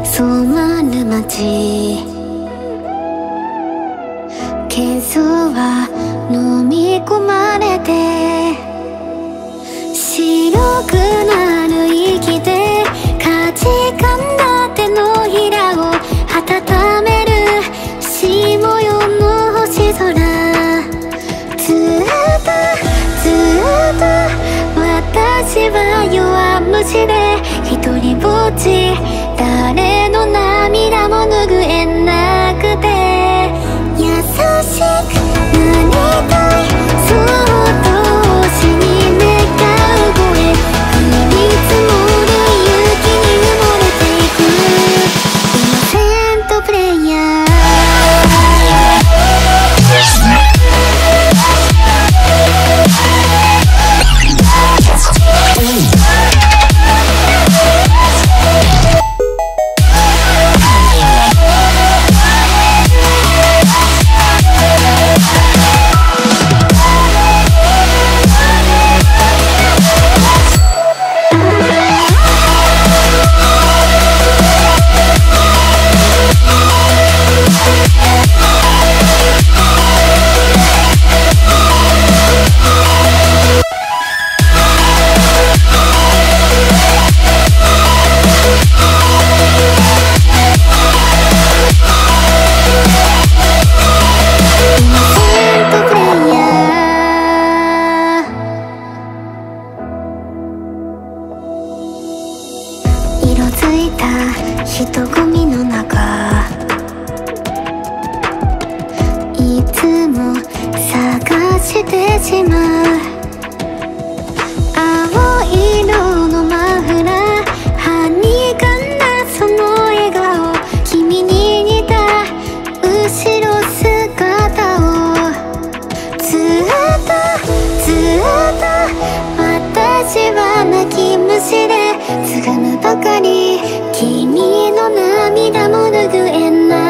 染まる街、喧騒は飲み込まれて白くなる息で価値観だってのひらを温めるし模様の星空、ずっとずっと私は弱虫で一人ぼっち、誰の涙も拭えなくて優しくなりたい、そっと星に願う声、降り積もる雪に埋もれていくイノセントプレイヤー。色づいた人混みの中、いつも探してしまう青色のマフラー、はにかんだその笑顔、君に似た後ろ姿をずっとずっと私は泣き虫でつぐむばかり、君の涙も拭えない